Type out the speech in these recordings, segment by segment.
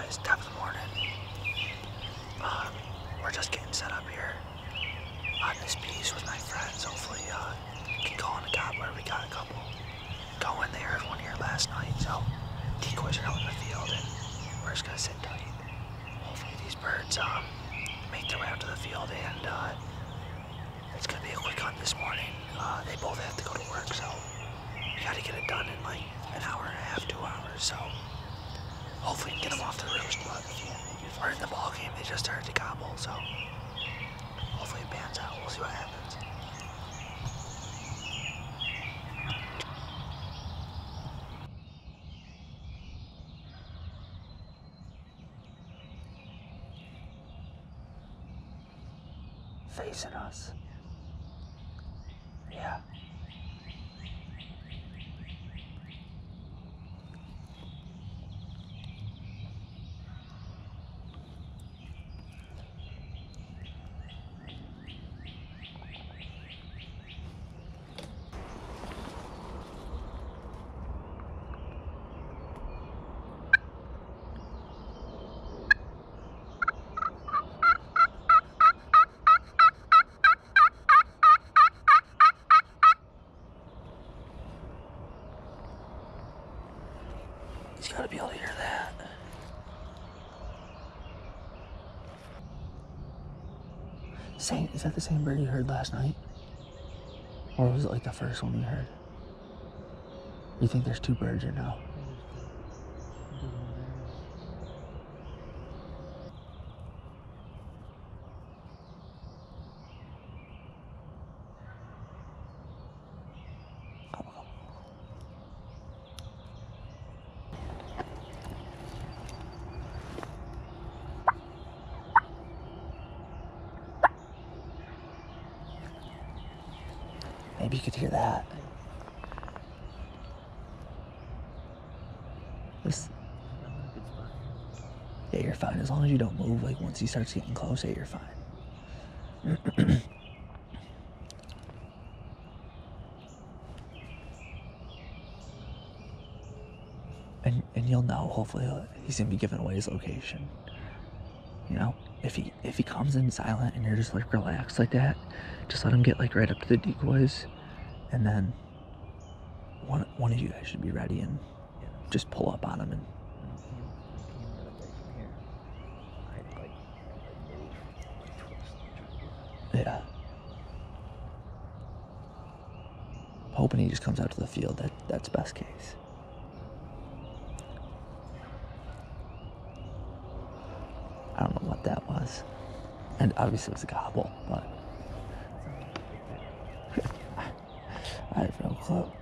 guys. Top of the morning. We're just getting set up here on this piece with my friends. Hopefully, can call in a gobbler. We got a couple going. They heard one here last night, so decoys are out in the field, and we're just gonna sit tight. Hopefully, these birds make their way out to the field, and it's gonna be a quick hunt this morning. They both have to go to work, so we gotta get it done in like an hour and a half, 2 hours. So hopefully, we can get them off to the roost. But we're in the ball game. They just started to gobble, so hopefully it pans out. We'll see what happens. Facing us. Yeah. He's got to be able to hear that. Is that the same bird you heard last night? Or was it like the first one we heard? You think there's 2 birds or no? Maybe you could hear that. Yeah, you're fine. As long as you don't move, like once he starts getting close, yeah, you're fine. and you'll know, hopefully, he's gonna be giving away his location. You know, if he comes in silent and you're just like relaxed like that, just let him get like right up to the decoys, and then one of you guys should be ready and just pull up on him and. Yeah. Hoping he just comes out to the field. That's best case. I don't know what that was. And obviously it was a gobble, but I have no clue.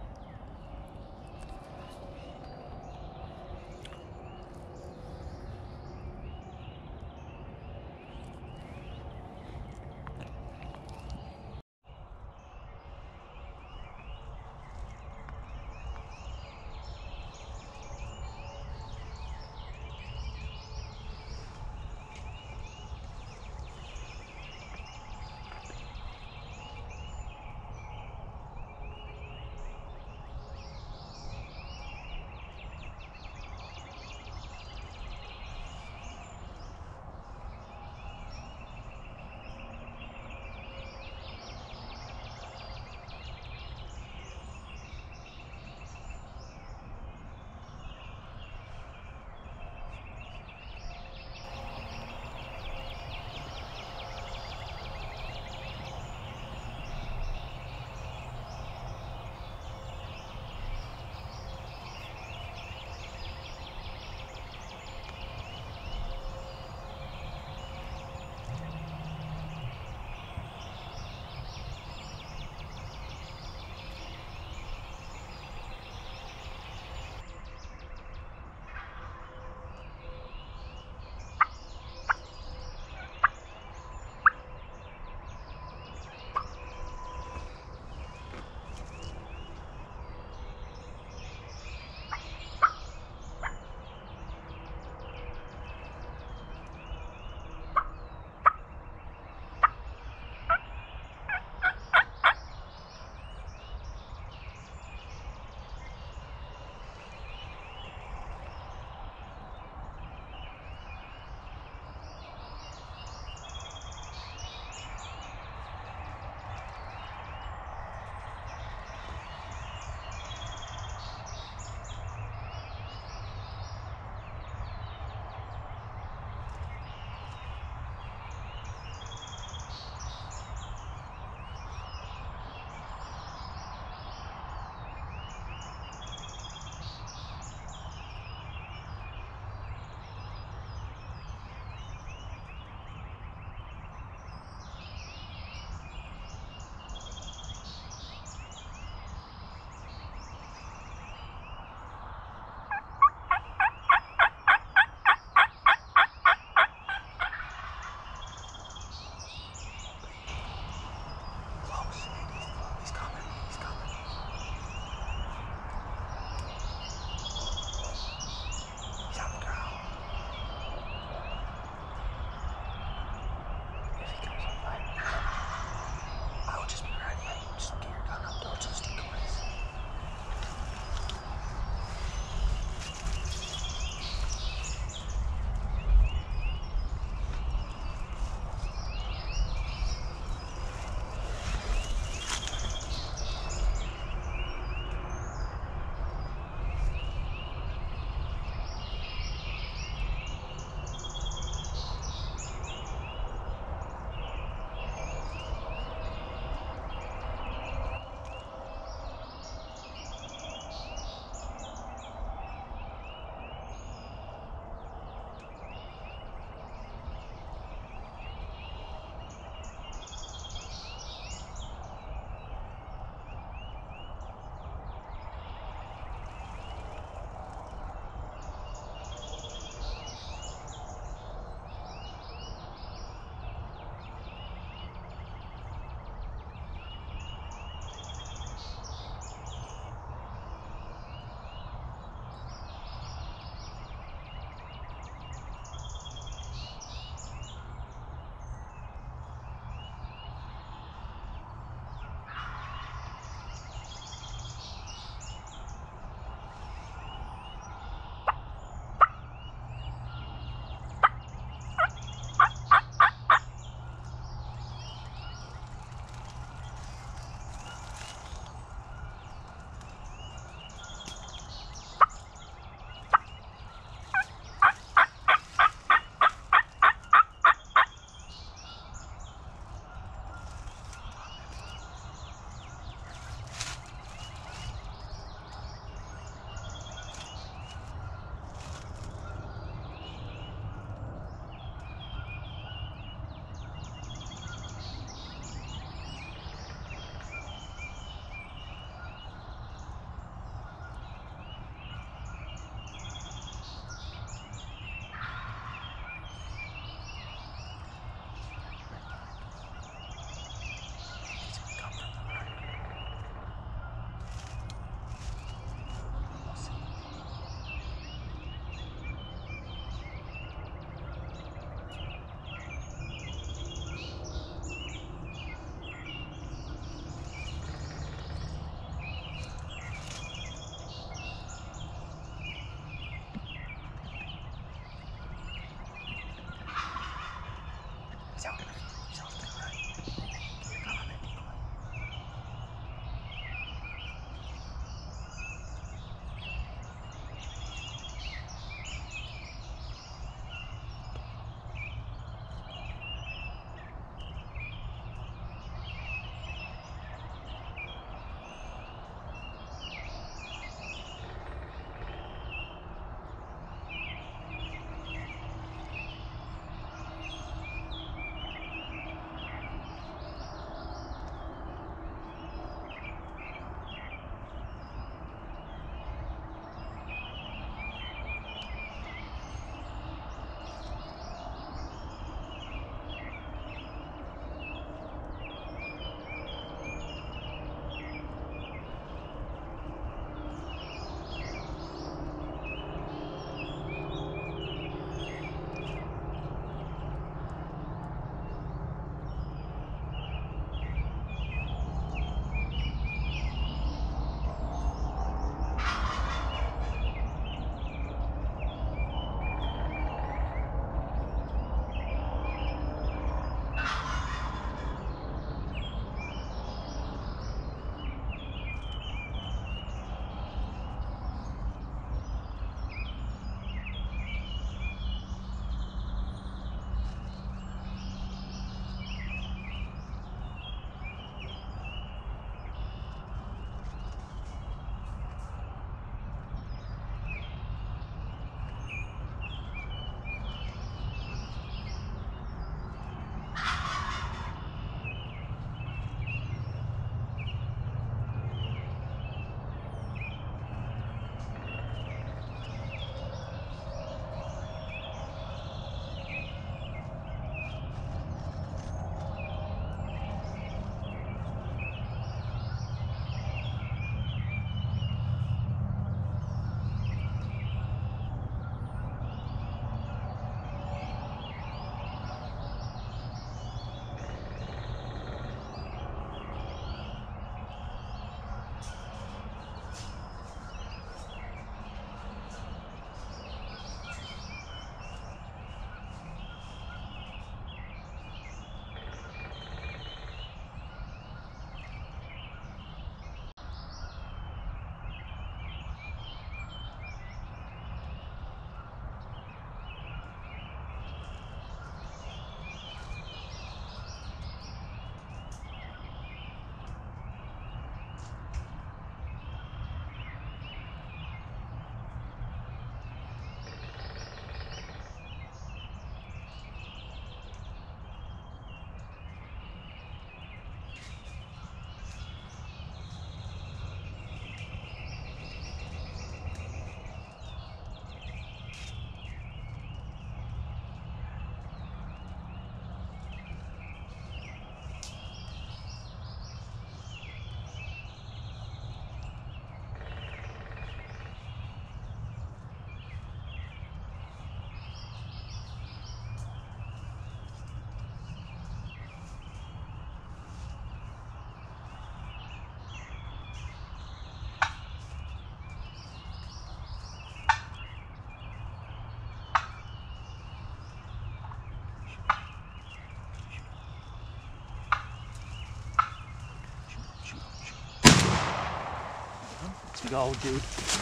go, dude.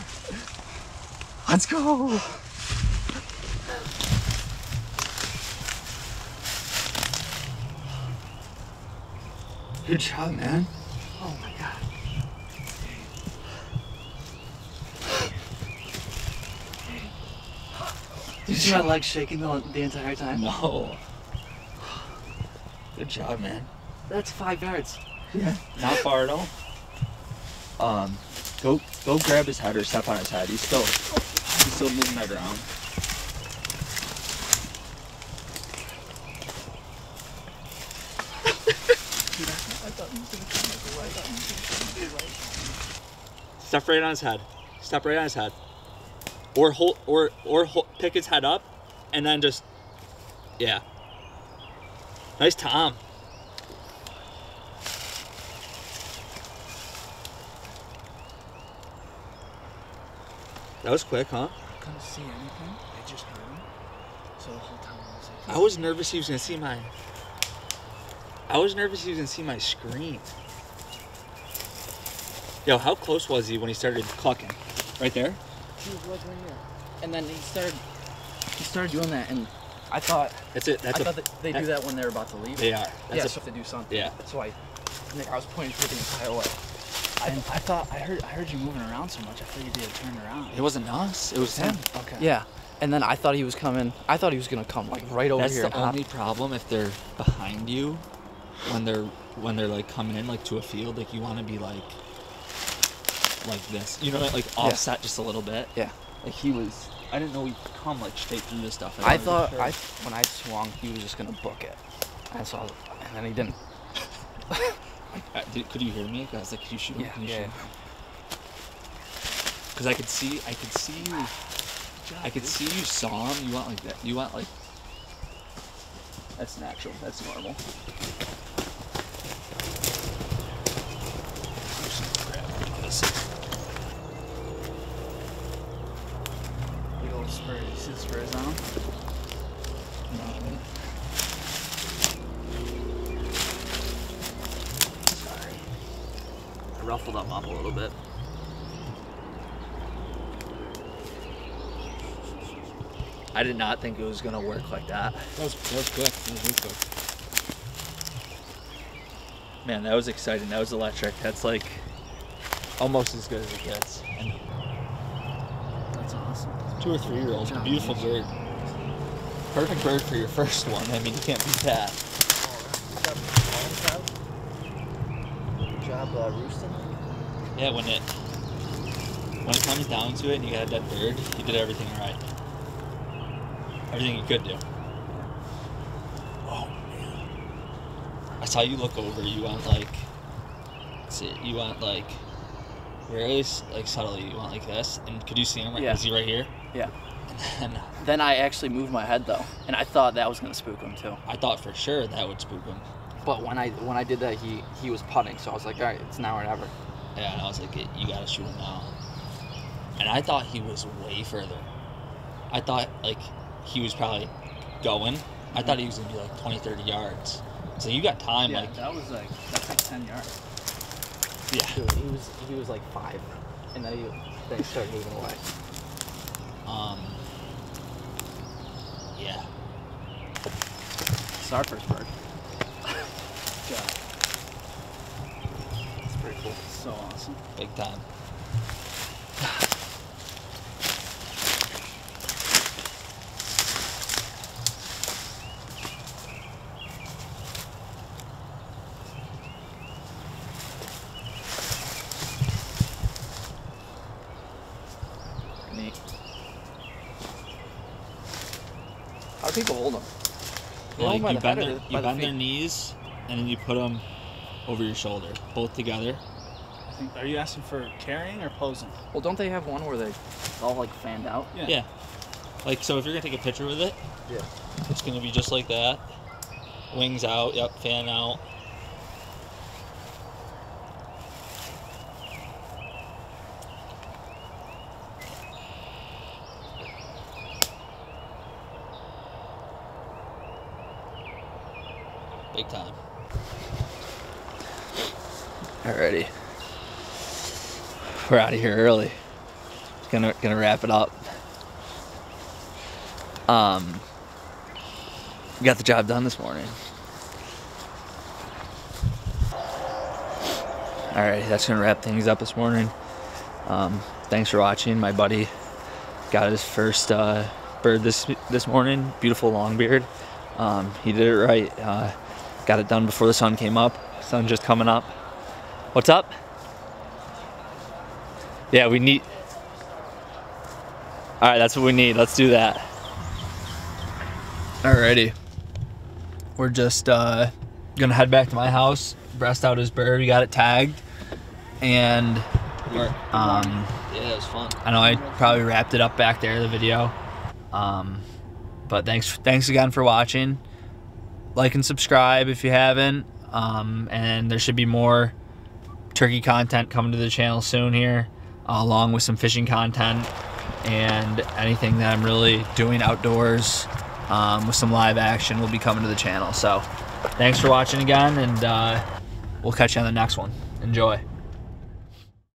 Let's go. Good job, man. Oh my god. Did you see my legs shaking the entire time? No. Good job, man. That's 5 yards. Yeah. Not far at all. Go grab his head or step on his head. He's still moving that around. Step right on his head. Step right on his head. Or pick his head up, and then just, yeah. Nice Tom. That was quick, huh? I couldn't see anything. I just heard him. So the whole time I was like, I was nervous he was gonna see my. I was nervous he was gonna see my screen. Yo, how close was he when he started clucking? Right there? he was like right here. And then he started doing that, and I thought That's it. I thought that they do that when they're about to leave. They are. Yeah, That's so to do something. Yeah. So I was pointing through the entire way. I heard you moving around so much. I figured you had turned around. It wasn't us. It was him. Okay. Yeah. And then I thought he was coming. I thought he was gonna come like right over That's here. the only problem if they're behind you, when they're like coming in like to a field. Like you want to be like this. You know, like offset just a little bit. Yeah. Like he was. I didn't know he'd come like straight through this stuff. I thought when I swung, he was just gonna book it. And then he didn't. Could you hear me? I was like, could you shoot him? Yeah. Can you shoot Yeah. him? Because I could see you. I could see you saw him. You want like that. You want like. That's natural. That's normal. Big old spurs. You see the spurs on him? Sorry. I ruffled them up a little bit. I did not think it was gonna work like that. That was quick. That was really quick. Man, that was exciting. That was electric. That's like almost as good as it gets. And That's awesome. 2 or 3 year olds, Good job, beautiful bird. Perfect bird for your first one. I mean, you can't beat that. Good job, roosting. Yeah, when it comes down to it and you got a dead bird, you did everything right. Everything you could do. Oh man! I saw you look over. You went like, very like subtly. You went like this, and could you see him? Yeah. Is he right here? Yeah. And then Then I actually moved my head though, and I thought that was gonna spook him too. I thought for sure that would spook him. But when I did that, he was putting, so I was like, all right, it's now or never. Yeah, and I was like, you gotta shoot him now. And I thought he was way further. I thought like he was probably going. I thought he was gonna be like 20, 30 yards. So you got time, like that's like 10 yards. yeah. Dude, he was like 5, and then he started moving away. Yeah. It's our first bird. God. It's pretty cool. So awesome. Big time. Neat. How do people hold them? Like by you the head bend, or by the their feet? knees and then you put them over your shoulder, both together. Are you asking for carrying or posing? Well, don't they have one where they all like fanned out? Yeah. Like so, if you're gonna take a picture with it, Yeah. it's gonna be just like that. Wings out. Yep. Fan out. Big time. Alrighty. we're out of here early. Gonna wrap it up. Got the job done this morning. All right, that's gonna wrap things up this morning. Thanks for watching. My buddy got his first bird this morning. Beautiful longbeard. He did it right. Got it done before the sun came up. Sun just coming up. What's up? Yeah, we need. All right, that's what we need. Let's do that. Alrighty. We're just gonna head back to my house. Breast out his bird. We got it tagged, and yeah, it was fun. I know I probably wrapped it up back there, the video. But thanks again for watching. Like and subscribe if you haven't. And there should be more turkey content coming to the channel soon here, along with some fishing content and anything that I'm really doing outdoors with some live action will be coming to the channel. So thanks for watching again, and we'll catch you on the next one. Enjoy.